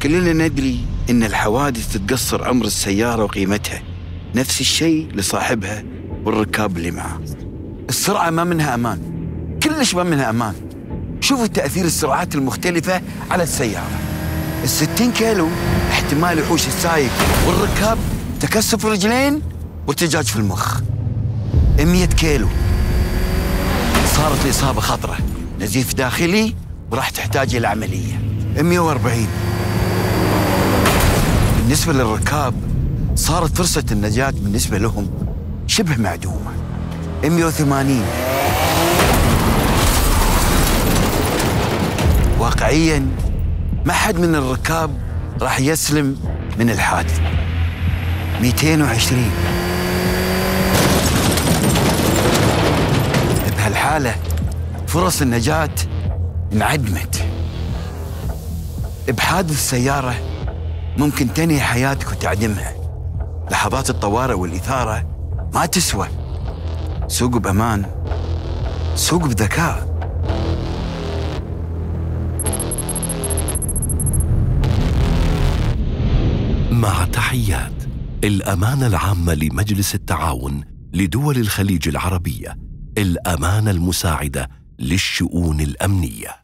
كلنا ندري إن الحوادث تتقصر عمر السيارة وقيمتها، نفس الشيء لصاحبها والركاب اللي معه. السرعة ما منها أمان، كلش ما منها أمان. شوفوا تأثير السرعات المختلفة على السيارة. 60 كيلو احتمال يحوش السايق والركاب تكسف رجلين وارتجاج في المخ. 100 كيلو صارت الإصابة خطرة، نزيف داخلي وراح تحتاج إلى عملية. 140 بالنسبة للركاب صارت فرصة النجاة بالنسبة لهم شبه معدومة. 180 واقعياً ما حد من الركاب راح يسلم من الحادث. 220 بهالحالة فرص النجاة انعدمت. بحادث سيارة ممكن تنهي حياتك وتعدمها. لحظات الطوارئ والإثارة ما تسوى. سوق بأمان، سوق بذكاء. مع تحيات الأمانة العامة لمجلس التعاون لدول الخليج العربية، الأمانة المساعدة للشؤون الأمنية.